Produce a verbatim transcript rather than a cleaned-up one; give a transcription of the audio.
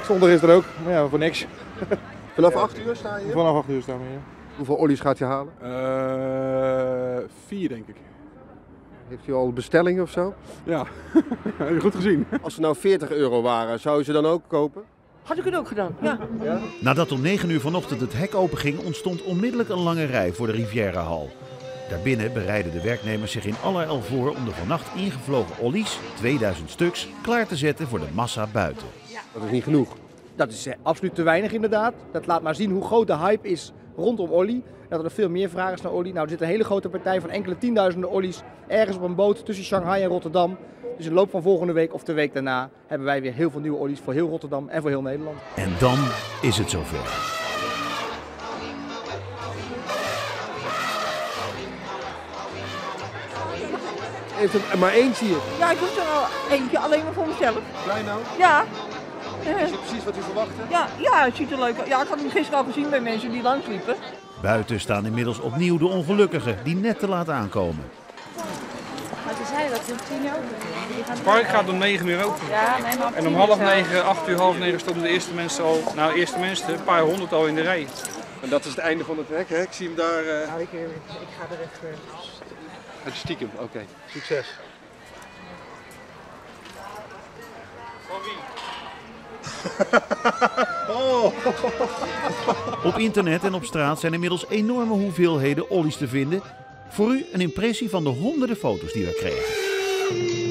Zondag is er ook, maar ja, voor niks. Vanaf acht uur sta je hier? Vanaf acht uur staan we hier. Hoeveel olie's gaat je halen? Uh, vier denk ik. Heeft u al bestellingen of zo? Ja, heb je goed gezien. Als ze nou veertig euro waren, zou je ze dan ook kopen? Had ik het ook gedaan, ja. ja. Nadat om negen uur vanochtend het hek openging, ontstond onmiddellijk een lange rij voor de Riviera-hal. Daarbinnen bereiden de werknemers zich in allerijl voor om de vannacht ingevlogen ollies, tweeduizend stuks, klaar te zetten voor de massa buiten. Dat is niet genoeg. Dat is absoluut te weinig inderdaad. Dat laat maar zien hoe groot de hype is rondom olie. Dat er nog veel meer vraag is naar olie. Nou, er zit een hele grote partij van enkele tienduizenden ollies ergens op een boot tussen Shanghai en Rotterdam. Dus in de loop van volgende week of de week daarna hebben wij weer heel veel nieuwe olies voor heel Rotterdam en voor heel Nederland. En dan is het zover. Heeft er maar één, zie je? Ja, ik hoef er al eentje, alleen maar voor mezelf. Blij nou? Ja. Is het precies wat u verwachtte? Ja, ja, het ziet er leuk uit. Ja, ik had hem gisteren al gezien bij mensen die langsliepen. Buiten staan inmiddels opnieuw de ongelukkigen die net te laat aankomen. Maar ze zei dat ze om tien uur open. Het park gaat om negen uur open. Ja, nee, maar en om half negen, acht uur, half negen stonden de eerste mensen al, nou eerste mensen, een paar honderd al in de rij. En dat is het einde van het hek, hè? Ik zie hem daar. Uh... Nou, ik, ik ga er even. Het stiekem, oké. Okay. Succes. Van wie? Oh. Op internet en op straat zijn inmiddels enorme hoeveelheden ollies te vinden. Voor u een impressie van de honderden foto's die wij kregen.